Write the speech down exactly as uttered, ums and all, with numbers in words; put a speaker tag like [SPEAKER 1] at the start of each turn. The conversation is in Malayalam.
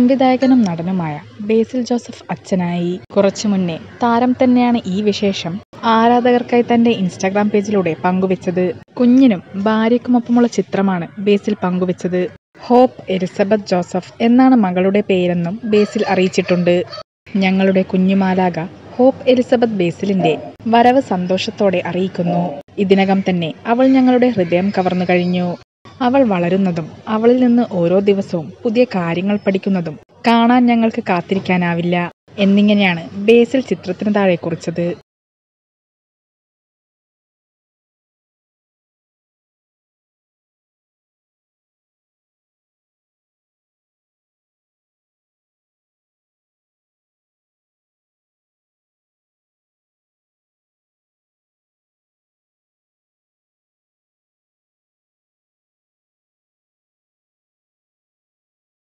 [SPEAKER 1] സംവിധായകനും നടനുമായ ബേസിൽ ജോസഫ് അച്ഛനായി. കുറച്ചു മുന്നേ താരം തന്നെയാണ് ഈ വിശേഷം ആരാധകർക്കായി തന്റെ ഇൻസ്റ്റാഗ്രാം പേജിലൂടെ പങ്കുവച്ചത്. കുഞ്ഞിനും ഭാര്യയ്ക്കുമൊപ്പമുള്ള ചിത്രമാണ് ബേസിൽ പങ്കുവച്ചത്. ഹോപ്പ് എലിസബത്ത് ജോസഫ് എന്നാണ് മകളുടെ പേരെന്നും ബേസിൽ അറിയിച്ചിട്ടുണ്ട്. ഞങ്ങളുടെ കുഞ്ഞുമാലാഖ ഹോപ്പ് എലിസബത്ത് ബേസിലിന്റെ വരവ് സന്തോഷത്തോടെ അറിയിക്കുന്നു. ഇതിനകം തന്നെ അവൾ ഞങ്ങളുടെ ഹൃദയം കവർന്നു കഴിഞ്ഞു. അവൾ വളരുന്നതും അവളിൽ നിന്ന് ഓരോ ദിവസവും പുതിയ കാര്യങ്ങൾ പഠിക്കുന്നതും കാണാൻ ഞങ്ങൾക്ക് കാത്തിരിക്കാനാവില്ല എന്നിങ്ങനെയാണ് ബേസിൽ ചിത്രത്തിന് താഴെ കുറിച്ചത്.